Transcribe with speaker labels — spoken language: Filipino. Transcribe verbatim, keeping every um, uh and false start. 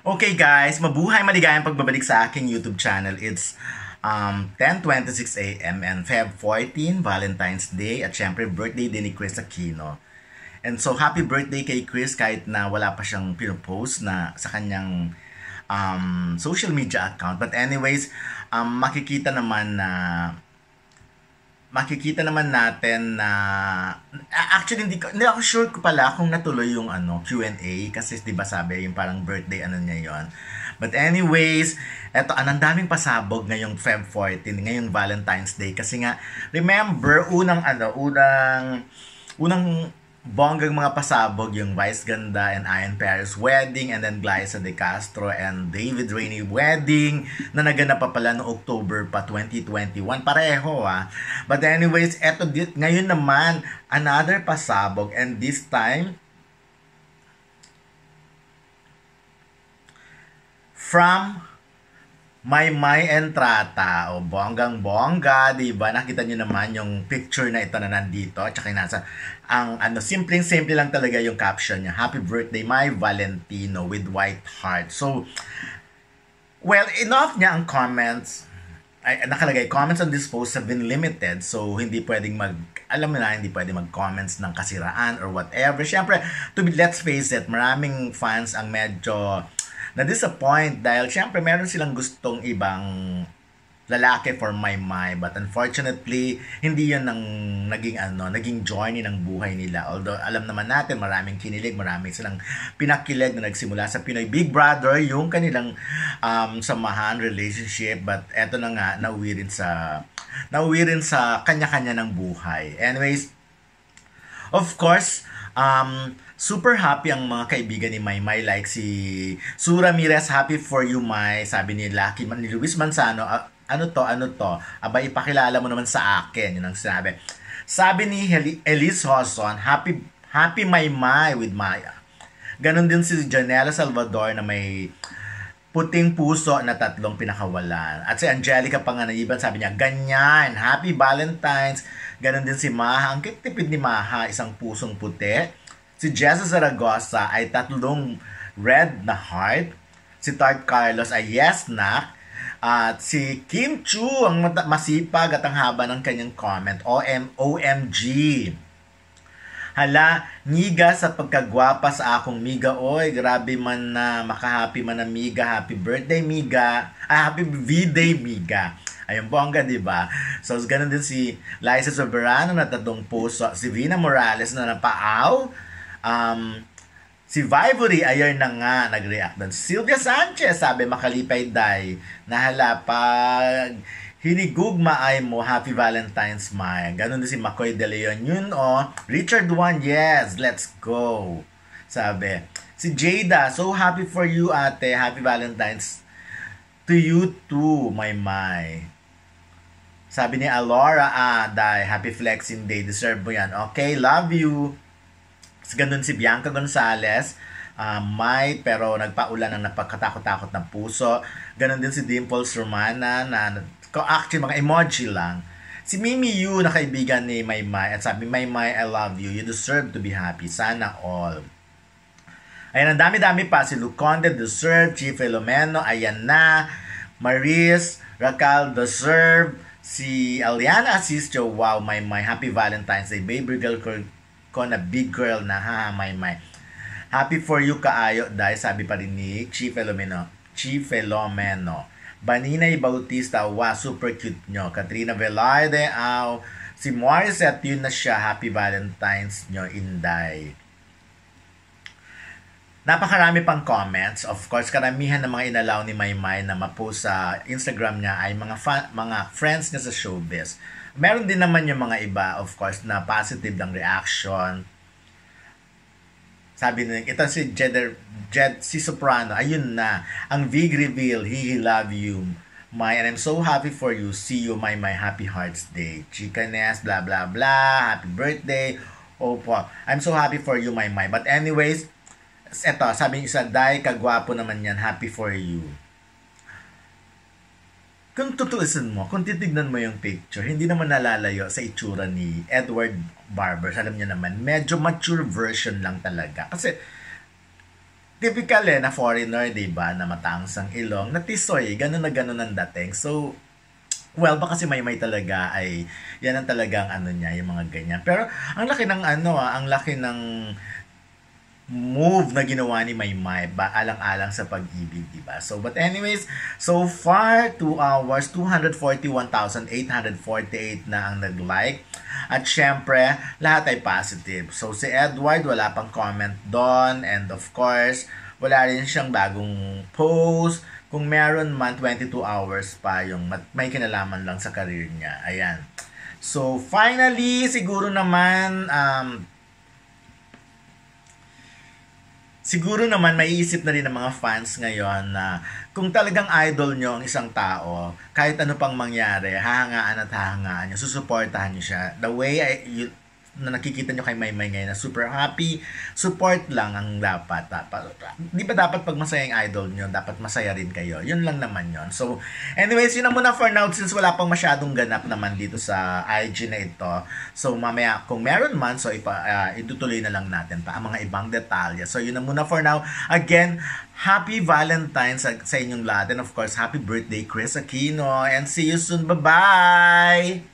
Speaker 1: Okay guys, mabuhay maligayang pagbabalik sa aking YouTube channel. It's um, ten twenty-six a m and February fourteenth, Valentine's Day, at syempre birthday din ni Chris Aquino. And so happy birthday kay Chris kahit na wala pa siyang pinopost na sa kanyang um, social media account. But anyways, um, makikita naman na makikita naman natin na actually hindi ko hindi ako sure ko pala kung natuloy yung ano Q and A kasi 'di ba sabi yung parang birthday ano niya yon. But anyways, eto anong daming pasabog ngayong February fourteenth, ngayong Valentine's Day kasi nga remember unang ano unang unang bonggang mga pasabog yung Vice Ganda and Ian Paris wedding, and then Glyza De Castro and David Rainey wedding na naganap pa pala no October pa twenty twenty-one. Pareho ah. But anyways, eto dit ngayon naman another pasabog, and this time from Maymay Entrata, o bonggang-bongga, di ba? Nakita niyo naman yung picture na ito na nandito, tsaka nasa, ang ano, simpleng-simple lang talaga yung caption niya, Happy Birthday, My Valentino, with white heart. So, well, enough niya ang comments, ay, nakalagay, comments on this post have been limited, so hindi pwedeng mag, alam mo na, hindi pwedeng mag-comments ng kasiraan or whatever. Siyempre, to be, let's face it, maraming fans ang medyo na-disappoint dahil syempre meron silang gustong ibang lalaki for Maymay, but unfortunately hindi yun ang naging ano naging journey ng buhay nila. Although alam naman natin maraming kinilig, maraming silang pinakilig na nagsimula sa Pinoy Big Brother yung kanilang um, samahan, relationship, but eto na nga nauwi rin sa nauwi rin sa kanya-kanya ng buhay. Anyways, of course, um, super happy ang mga kaibigan ni Maymay, like si Sue Ramirez, happy for you May, sabi ni Lucky, ni Luis Manzano, ah, ano to, ano to, aba ipakilala mo naman sa akin, yun ang sinabi. Sabi ni Hel- Elise Hoson, happy, happy Maymay with Maya. Ganon din si Janela Salvador na may puting puso na tatlong pinakawalan. At si Angelica Panganiban, sabi niya, ganyan, happy Valentine's. Ganon din si Maha, ang kitipid ni Maha, isang pusong puti. Si Jessa Zaragoza ay tatlong red na heart. Si Tart Carlos ay yes na. At si Kim Chu ang masipag at ang haba ng kanyang comment. O M G. Hala, ngiga sa pagkagwapa sa akong miga. Oy, grabe man na makahappy man na miga. Happy birthday, miga. Ah, happy V-Day, miga. Ayun, bongga, di ba? So, ganun din si Liza Soberano na tatlong puso. Si Vina Morales na napaaw. Um, si Vivory, ayun na nga, nag-react doon. Sylvia Sanchez, sabi, makalipay day. Nahala, pag hinigugma ay mo, Happy Valentine's, May. Ganon din si Makoy De Leon. Yun, oh. Richard Juan, yes, let's go. Sabi. Si Jada, so happy for you, ate. Happy Valentine's to you too, my May. Sabi ni Alora, ah, day, happy flexing day. Deserve mo yan. Okay, love you. Ganun si Bianca Gonzalez, uh, may pero nagpaulan ng napakatakot-takot na puso. Ganun din si Dimples Romana na actually mga emoji lang. Si Mimi Yu na kaibigan ni Maymay at sabi, Maymay, I love you. You deserve to be happy. Sana all. Ayan, ang dami-dami pa. Si Luconde deserve. Chief Filomeno, ayan na. Maris, Racal deserve. Si Aliana Asistio, wow, Maymay. Happy Valentine's Day. Baby girl ko na big girl na, ha, Maymay. Happy for you kaayo dahil sabi pa rin ni Chief Filomeno. Chief Filomeno. Baninay Bautista, wow, super cute nyo. Katrina Velarde, aw. Si Morissette, yun na siya. Happy Valentine's nyo, Inday. Napakarami pang comments. Of course, karamihan ng mga inalaw ni Maymay na ma-post sa Instagram niya ay mga fa- mga friends niya sa showbiz. Meron din naman yung mga iba, of course, na positive ng reaction. Sabi nila, ito si Jed, Jed si Soprano, ayun na, ang big reveal, he, he love you, my, and I'm so happy for you, see you, my, my happy hearts day, chicanness, blah, blah, blah, happy birthday, opo, I'm so happy for you, my, my, but anyways, eto, sabi yung isa, Day, kagwapo naman yan, happy for you. Kung tutuusin mo, kung titignan mo yung picture, hindi naman nalalayo sa itsura ni Edward Barbers. Alam niyo naman, medyo mature version lang talaga. Kasi typical eh, na foreigner, di ba, na mataangs ang ilong, na tisoy, ganun na ganun ang dating. So, well, baka si Maymay talaga ay, yan ang talagang ano niya, yung mga ganyan. Pero, ang laki ng ano ah, ang laki ng move na ginawa ni Maymay ba alang-alang sa pag-ibig, diba? So, but anyways, so far, two hours, two hundred forty-one thousand eight hundred forty-eight na ang nag-like. At syempre, lahat ay positive. So, si Edward, wala pang comment doon. And of course, wala rin siyang bagong post. Kung meron man, twenty-two hours pa yung may kinalaman lang sa career niya. Ayan. So, finally, siguro naman, um, siguro naman maiisip na rin ng mga fans ngayon na kung talagang idol nyo ang isang tao, kahit ano pang mangyari, hahangaan at hahangaan nyo, susuportahan nyo siya. The way I, you, na nakikita nyo kay Maymay ngayon na super happy, support lang ang dapat. dapat di ba dapat pag masaya yung idol nyo, dapat masaya rin kayo. Yun lang naman yun. So, anyways, yun na muna for now since wala pang masyadong ganap naman dito sa I G na ito. So, mamaya, kung meron man, so ipa, uh, itutuloy na lang natin pa ang mga ibang detalye. So, yun na muna for now. Again, happy Valentine's sa, sa inyong lahat. And of course, happy birthday, Chris Aquino. And see you soon. Bye-bye!